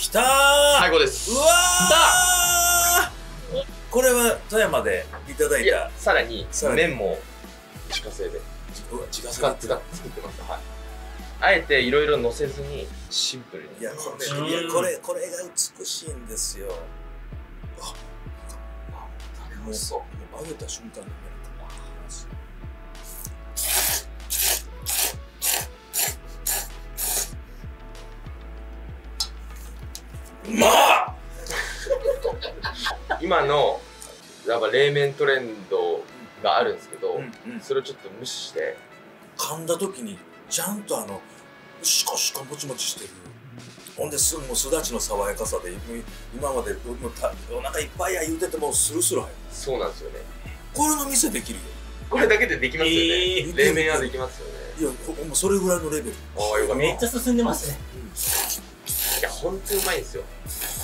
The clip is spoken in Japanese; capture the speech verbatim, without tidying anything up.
きたー。 最高です。 うわー、これは富山でいただいた。 さらに麺も自家製で自家製使って作ってます。はい。あえていろいろ乗せずにシンプルに。 いやこれいやこれこれが美しいんですよ。あ、もうそう。揚げた瞬間にね。うまっ。 今のやっぱ冷麺トレンドがあるんですけど、うんうん、それをちょっと無視して噛んだ時にちゃんとあのシコシコもちもちしてる。ほんですもうすだちの爽やかさで今までお腹いっぱいや言うててもスルスル入る。 そうなんですよね。 これの店できるよ。これだけでできますよね。えー、冷麺はできますよね。 いやもうそれぐらいのレベル。 ああよかった。めっちゃ進んでますね。 いや本当にうまいんですよ。